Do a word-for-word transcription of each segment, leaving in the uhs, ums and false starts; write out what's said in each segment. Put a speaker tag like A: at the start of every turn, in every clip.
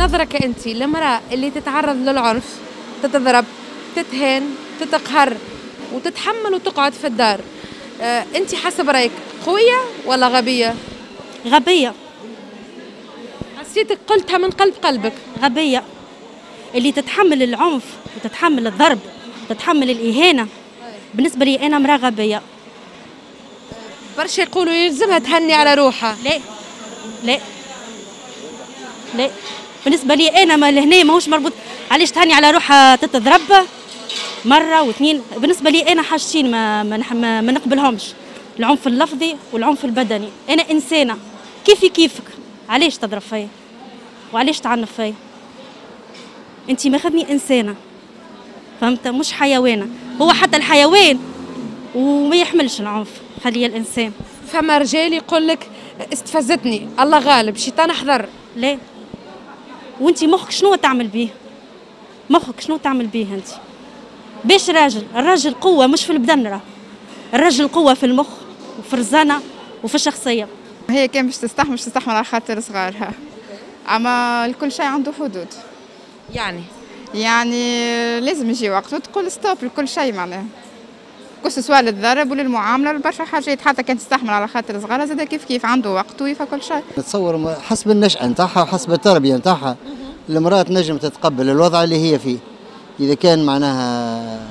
A: نظرك أنت المرأة اللي تتعرض للعنف، تتضرب، تتهان، تتقهر وتتحمل وتقعد في الدار، آه، أنت حسب رأيك قوية ولا غبية؟
B: غبية.
A: حسيتك قلتها من قلب قلبك.
B: غبية اللي تتحمل العنف وتتحمل الضرب وتتحمل الإهانة، بالنسبة لي أنا امرأة غبية.
A: برشا يقولوا يلزمها تهني على روحها.
B: لا لا لا، بالنسبة لي أنا ما لهنا ماهوش مربوط. علاش تهني على روحها تتضرب مرة واثنين؟ بالنسبة لي أنا حاجتين ما ما, ما, ما نقبلهمش، العنف اللفظي والعنف البدني. أنا إنسانة كيفي كيفك، علاش تضرب فيا وعلاش تعنف فيا؟ أنت ماخذني إنسانة، فهمت؟ مش حيوانة. هو حتى الحيوان وما يحملش العنف، خلي الإنسان.
A: فما رجال يقول لك استفزتني، الله غالب، شيطان احذر.
B: لا، وانت مخك شنو تعمل بيه؟ مخك شنو تعمل بيه انت؟ باش راجل، الراجل قوة مش في البدن، راه الراجل قوة في المخ وفي الرزانة وفي الشخصية.
C: هي كان باش تستحمل باش تستحمل على خاطر صغارها، اما الكل شيء عنده حدود.
A: يعني
C: يعني لازم يجي وقت وتقول ستوب لكل شيء، معناها كل سواء للضرب وللمعامله لبرشا حاجات. حتى كان تستحمل على خاطر صغارها زاد كيف كيف عنده وقت ويفا كل شيء.
D: نتصور حسب النشأة نتاعها وحسب التربية نتاعها المرأة تنجم تتقبل الوضع اللي هي فيه. إذا كان معناها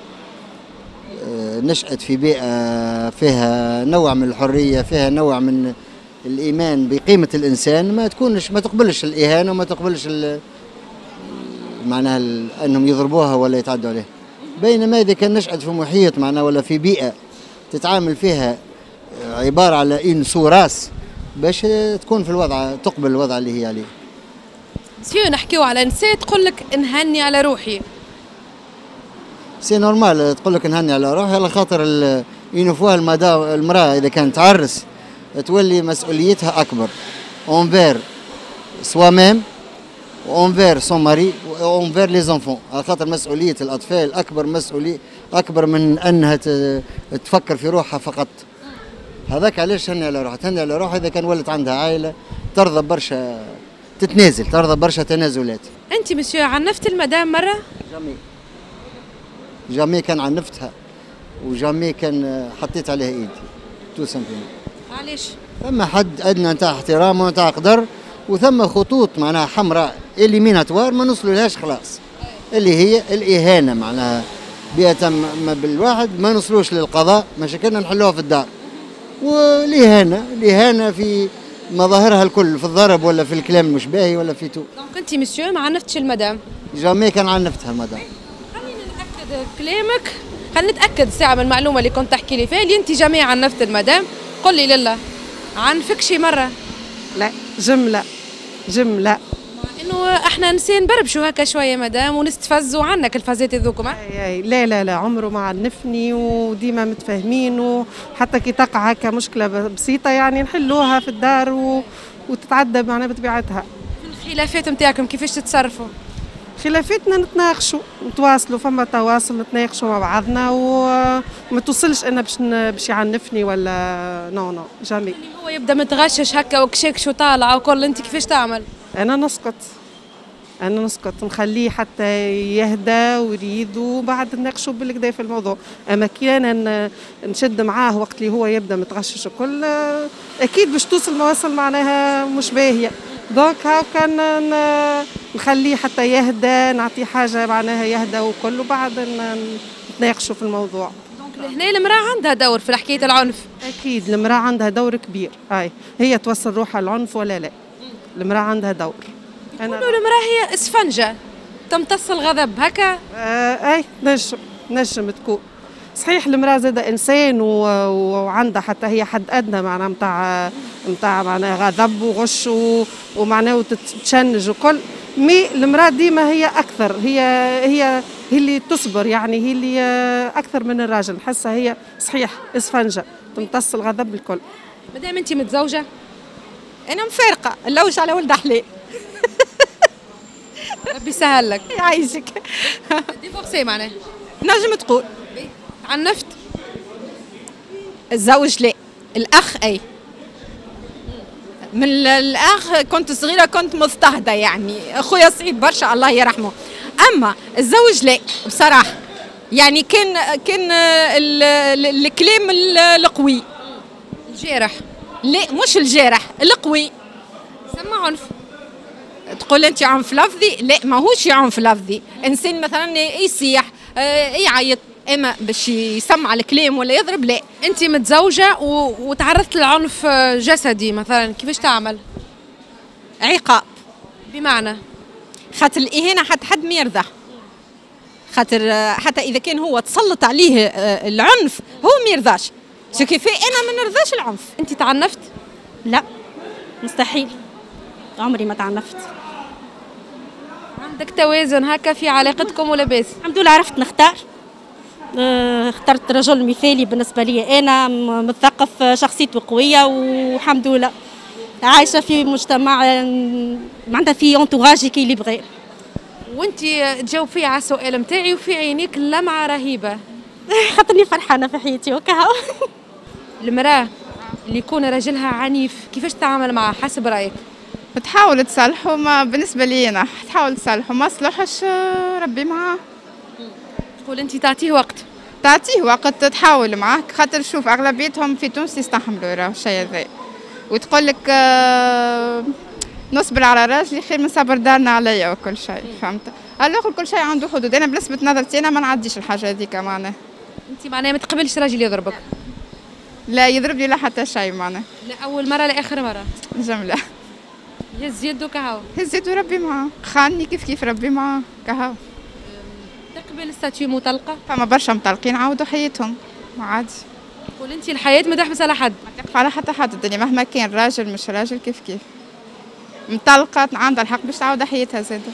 D: نشأت في بيئة فيها نوع من الحرية، فيها نوع من الإيمان بقيمة الإنسان، ما تكونش ما تقبلش الإهانة وما تقبلش معناها أنهم يضربوها ولا يتعدوا عليها. بينما إذا كان نشأت في محيط معناها ولا في بيئة تتعامل فيها عبارة على إن سوراس باش تكون في الوضع، تقبل الوضع اللي هي عليه.
A: سيو نحكيو على نساء تقول لك نهني على روحي.
D: سي نورمال تقول لك نهني على روحي، على خاطر ينفوها المرأة إذا كانت تعرس تولي مسؤوليتها أكبر اونفير سوا ميم وانفير سون ماري وانفير لي زونفون، على خاطر مسؤولية الأطفال أكبر، مسؤولية أكبر من أنها تفكر في روحها فقط. هذاك علاش تهني على روحها. تهني على روحها إذا كان ولت عندها عائلة ترضى برشا تتنازل، ترضى برشا تنازلات.
A: أنت مسيو عنفت المدام مرة؟
D: جامي جامي كان عنفتها وجامي كان حطيت عليها ايدي تو سامبلومون.
A: علاش؟
D: ثم حد ادنى نتاع احترام ونتاع قدر، وثم خطوط معناها حمراء اللي ميناتوار ما نوصلوا لهاش خلاص، اللي هي الاهانه معناها بيئه بالواحد ما نوصلوش للقضاء، مشاكلنا نحلوها في الدار. والاهانه الاهانه في مظاهرها الكل، في الضرب ولا في الكلام المش باهي ولا في تو.
A: دونك انت مسيو ما عنفتش المدام؟
D: جامي كان عنفتها المدام.
A: خليني نتاكد كلامك، خلينا نتاكد ساعه من المعلومه اللي كنت تحكي لي فيها، اللي انت جميع عنفت المدام. قل لي لله، عنفك شي مره؟
E: لا، جمله جمله.
A: انه احنا نسي نبربشوا هكا شويه مدام ونستفزوا عنك الفازات هذوكم.
E: لا لا لا، عمره ما عنفني وديما متفاهمين، وحتى كي تقع هكا مشكله بسيطه يعني نحلوها في الدار و... وتتعدى معنا بطبيعتها.
A: الخلافات نتاعكم كيفاش تتصرفوا؟
E: خلافاتنا نتناقشوا نتواصلوا، فما تواصل نتناقشوا مع بعضنا وما توصلش انا باش باش يعنفني ولا نو نو جامي.
A: هو يبدا متغشش هكا وكشكش وطالعه وكل، انت كيفاش تعمل؟
E: انا نسكت انا نسكت نخليه حتى يهدى ويريد وبعد نناقشوا بالكدا في الموضوع. اما كي انا نشد معاه وقت اللي هو يبدا متغشش وكل، اكيد باش توصل مواصل معناها مش باهيه. دونك هاو كان نخليه حتى يهدى، نعطيه حاجه معناها يهدى وكل، وبعد نتناقشوا في الموضوع.
A: دونك لهنا المراه عندها دور في حكايه العنف؟
E: اكيد المراه عندها دور كبير. اي هي توصل روحها العنف ولا لا؟ المراه عندها دور.
A: أنا يقولوا المراه هي اسفنجه تمتص الغضب هكا.
E: آه اي نجم نجم تكون صحيح. المراه زاده انسان وعندها حتى هي حد ادنى معناها نتاع نتاع معناها غضب وغش ومعناها وتتشنج وكل. مي المراه ديما هي اكثر، هي هي هي اللي تصبر، يعني هي اللي اكثر من الراجل. نحسها هي صحيح اسفنجه تمتص الغضب الكل.
A: مادام انت متزوجه؟
F: انا مفارقه، نلوج على ولد حلال.
A: ربي يسهل لك.
F: يعيشك.
A: ديفورسي معناها؟
F: نجم تقول.
A: عنفت؟
F: الزوج لا، الاخ اي. من الاخ كنت صغيره كنت مضطهده يعني، اخويا صعيب برشا الله يرحمه. اما الزوج لا بصراحه، يعني كان كان الكلام القوي
A: الجارح.
F: لا مش الجارح، القوي.
A: سمع عنف.
F: تقول انت عنف لفظي؟ لا ماهوش عنف لفظي، انسان مثلا يصيح يعيط، اما باش يسمع الكلام ولا يضرب لا.
A: انت متزوجه و... وتعرضت للعنف جسدي مثلا، كيفاش تعمل؟
F: عقاب.
A: بمعنى
F: خاطر الاهانه حتى حد ما يرضى، خاطر حتى اذا كان هو تسلط عليه العنف هو ما يرضاش. شو كيف انا ما نرضاش العنف.
A: انت تعنفت؟
B: لا مستحيل، عمري ما تعنفت.
A: عندك توازن هكا في علاقتكم ولا باس؟
B: الحمد لله عرفت نختار. اه اخترت رجل مثالي بالنسبه لي، انا مثقف شخصيته قويه والحمد لله عايشه في مجتمع معناتها في انتوراجي كي اللي بغى.
A: وانت تجاوبي على السؤال نتاعي وفي عينيك لمعه رهيبه.
B: خاطرني فرحانه في حياتي وكا.
A: المراه اللي يكون راجلها عنيف كيفاش تتعامل معه حسب رايك؟
C: بتحاول تصلحه، ما بالنسبه لي انا تحاول تصلحه، ما صلحش ربي معاه.
A: تقول انت تعطيه وقت؟
C: تعطيه وقت، تحاول معاه، خاطر شوف اغلبيتهم في تونس يستحملوا راه الشيء هذا، وتقول لك آه نصبر على راجلي خير من صبر دارنا عليا وكل شيء، فهمت؟ الاخر كل شيء عنده حدود، انا بنسبه نظرتي انا ما نعديش الحاجه هذيك معناها.
A: انت معناها ما تقبلش راجل يضربك؟
C: لا يضربني لا حتى شيء معناها.
A: لا اول مره لا اخر مره؟
C: جمله.
A: هز يدو كهو.
C: هز يدو ربي معاه، خانني كيف كيف ربي معاه كهو.
A: تقبل ستاتيو مطلقه؟
C: فما برشا مطلقين عاودوا حياتهم عادي.
A: تقول انت الحياه ما تحبس على حد؟
C: ما تقف على حتى حد الدنيا مهما كان راجل مش راجل كيف كيف. مطلقه عندها الحق باش تعاود حياتها زاده.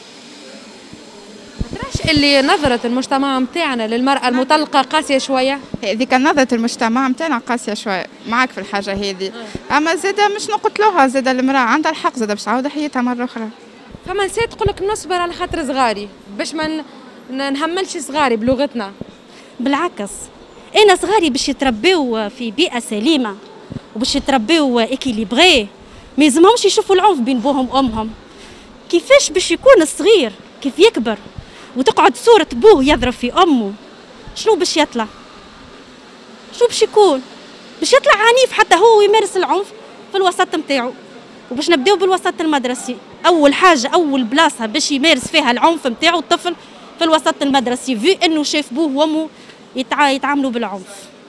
A: ما تراش اللي نظره المجتمع نتاعنا للمراه المطلقه قاسيه شويه؟
C: هذيك نظره المجتمع نتاعنا قاسيه شويه، معاك في الحاجه هذه، اما زاده مش نقتلوها، زاده المراه عندها الحق زاده باش تعاود حياتها مره اخرى.
A: فما نسيت تقول لك نصبر على خاطر صغاري باش ما نهملش صغاري بلغتنا.
B: بالعكس انا صغاري باش يتربيو في بيئه سليمه وباش يتربيو اكيليبغي، ما يلزمهمش يشوفوا العنف بين بوهم وامهم. كيفاش باش يكون الصغير كيف يكبر وتقعد صوره بوه يضرب في امه، شنو باش يطلع؟ شنو باش يكون؟ باش يطلع عنيف حتى هو يمارس العنف في الوسط نتاعو. وباش نبداو بالوسط المدرسي، اول حاجه اول بلاصه باش يمارس فيها العنف نتاعو الطفل في الوسط المدرسي، في انه شاف بوه وامه يتع... يتعاملوا بالعنف.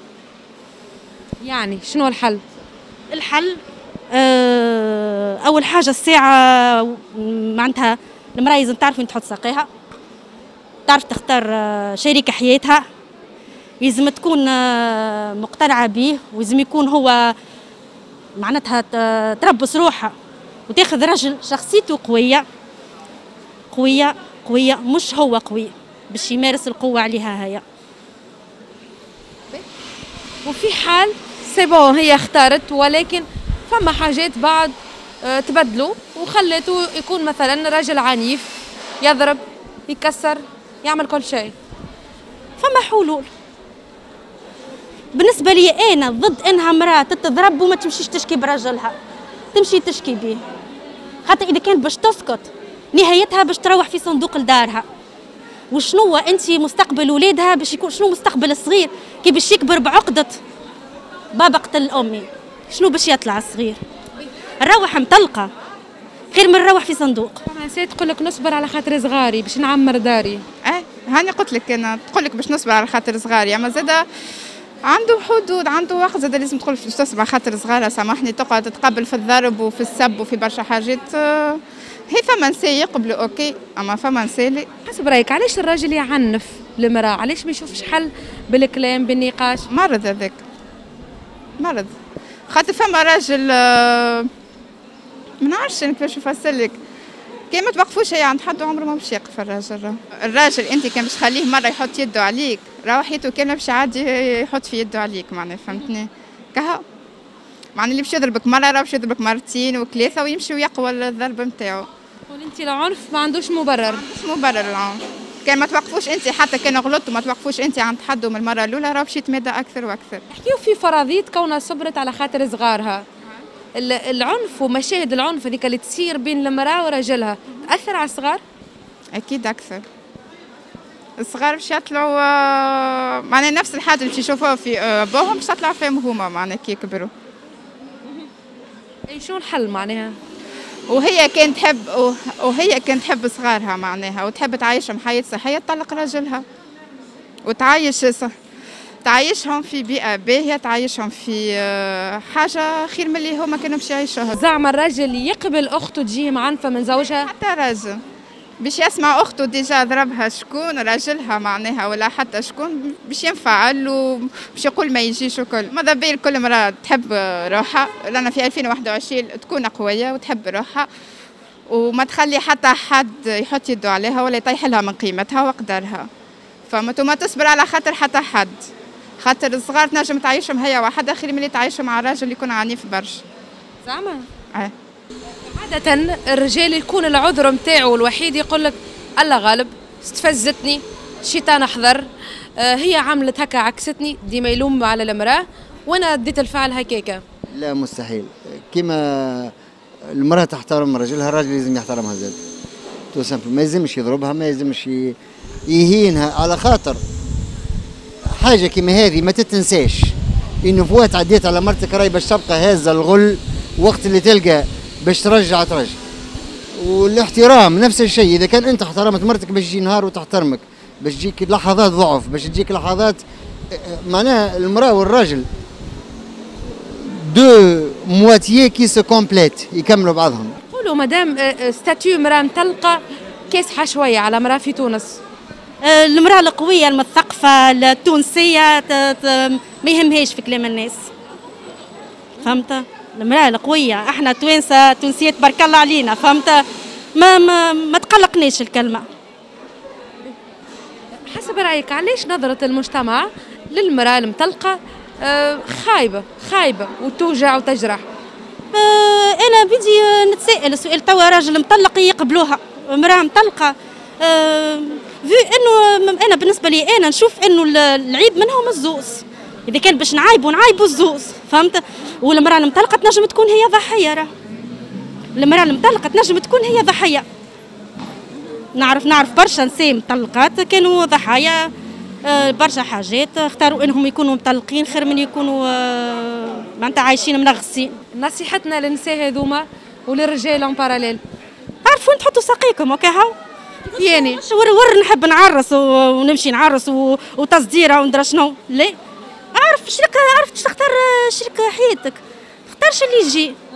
A: يعني شنو الحل؟
B: الحل آه اول حاجه الساعه معناتها المراه لازم تعرف وين تحط ساقيها، تعرف تختار آه شريك حياتها، لازم تكون آه مقتنعه به، ولازم يكون هو معناتها تربص روحها وتاخذ رجل شخصيته قويه قويه قويه، مش هو قوي باش يمارس القوه عليها هي.
A: وفي حال سي بون هي اختارت ولكن فما حاجات بعد اه تبدلوا وخلته يكون مثلا رجل عنيف يضرب يكسر يعمل كل شيء،
B: فما حلول. بالنسبه لي انا ضد انها امراه تتضرب وما تمشيش تشكي برجلها، تمشي تشكي به، خاطر اذا كانت باش تسكت نهايتها باش تروح في صندوق لدارها. وشنو انت مستقبل ولادها باش يكون شنو مستقبل الصغير كي باش يكبر بعقده بابا قتل امي، شنو باش يطلع الصغير؟ نروح مطلقه خير من نروح في صندوق.
A: انا نسيت تقول لك نصبر على خاطر صغاري باش نعمر داري.
C: اه هاني قلت لك انا تقول لك باش نصبر على خاطر صغاري، اما زاده عنده حدود، عنده وقت زاده لازم تقول باش تصبر على خاطر صغارها. سامحني تقعد تتقبل في الضرب وفي السب وفي برشا حاجات، هي فما نساء يقبلوا اوكي، اما فما نساء لا.
A: حسب رايك علاش الراجل يعنف المراه؟ علاش ما يشوفش حل بالكلام بالنقاش؟
C: مرض هذاك، مرض. خاطر فما راجل ما نعرفش كيفاش نفسر لك، كي ما توقفوش هي عند حد عمره ما باش يقف الراجل. الراجل انت كان باش تخليه مره يحط يده عليك راه حياته كامله باش عادي يحط في يده عليك، معناها فهمتني؟ كهو معناها اللي باش يضربك مره راه باش يضربك مرتين وثلاثه ويمشي ويقوى الضرب نتاعو.
A: تقول انت العنف ما عندوش مبرر؟
C: مش مبرر العنف، كان ما توقفوش انت حتى كان غلطت وما توقفوش انت عند حد من المره الاولى راه باش يتمادى اكثر واكثر.
A: نحكيو في فرضيه كونها صبرت على خاطر صغارها، العنف ومشاهد العنف هذيك اللي تصير بين المراه وراجلها تاثر على الصغار؟
C: اكيد اكثر. الصغار باش يطلعوا معناها نفس الحاجه اللي باش يشوفوها في ابوهم باش تطلع فيهم هما معناها كي يكبروا.
A: اي شو الحل معناها؟
C: وهي كانت تحب وهي كانت تحب صغارها معناها وتحب تعيشهم حياة صحية تطلق راجلها وتعيش تعيشهم في بيئة باهية، تعيشهم في حاجة خير من اللي هما كانوا باش يعيشوها.
A: زعما الراجل يقبل أخته تجيه معنفة من زوجها؟
C: حتى راجل باش يسمع أخته ديجا ضربها شكون راجلها معناها ولا حتى شكون باش ينفعل وباش يقول ما يجيش وكل. ماذا بيا كل مرة تحب روحها، رانا في ألفين وواحد وعشرين تكون قوية وتحب روحها وما تخلي حتى حد يحط يده عليها ولا يطيح لها من قيمتها وقدرها. فما وما تصبر على خاطر حتى حد، خاطر الصغار تنجم تعيشهم هي وحدها خير من اللي تعيشهم مع راجل يكون عنيف برشا.
A: زعما؟
C: اه.
A: عادة الرجال يكون العذر نتاعو الوحيد يقول لك الله غالب، استفزتني، الشيطان حضر، آه هي عملت هكا عكستني، ديما يلوم على المرأة وانا اديت الفعل هكاكا.
D: لا مستحيل، كيما المرأة تحترم رجلها الراجل لازم يحترمها زاد. تو سامبل ما يلزمش يضربها، ما يلزمش يهينها، على خاطر حاجة كيما هذه ما تتنساش انه فوات عديت على مرتك راهي باش تبقى هازة الغل وقت اللي تلقى باش ترجع ترجع. والاحترام نفس الشيء، اذا كان انت احترمت مرتك باش يجي نهار وتحترمك، باش تجيك لحظات ضعف، باش تجيك لحظات معناها المراه والراجل دو مواتيي كي سو كومبليت يكملوا بعضهم.
A: قولوا مدام ستاتيو مراه مطلقه كاسحه شويه على مراه في تونس.
B: المراه القويه المثقفه التونسيه ما يهمهاش في كلام الناس، فهمت؟ المرأة القوية، احنا توانسة تونسيات تبارك الله علينا، فهمت؟ ما ما ما تقلقنيش الكلمة.
A: حسب رأيك علاش نظرة المجتمع للمرأة المطلقة آه خايبة خايبة وتوجع وتجرح؟
B: آه أنا بدي نتسائل سؤال، توا راجل مطلق يقبلوها، امرأة مطلقة آه في إنه أنا بالنسبة لي أنا نشوف إنه العيب منهم الزوز. إذا كان باش نعايبوا نعايبوا الزوز، فهمت؟ والمرأة المطلقة تنجم تكون هي ضحية، راه المرأة المطلقة تنجم تكون هي ضحية. نعرف نعرف برشا نساء مطلقات كانوا ضحايا آه برشا حاجات، اختاروا انهم يكونوا مطلقين خير من يكونوا آه معناتها عايشين منغصين.
A: نصيحتنا للنساء هذوما وللرجال اون باراليل،
B: عرفوا تحطوا ساقيكم هكا هاو.
A: يعني
B: مش ور ور نحب نعرس ونمشي نعرس وتصديره وندرا شنو، لا عرف شريك، عرفت تختار شريك حياتك، اختارش اللي يجي.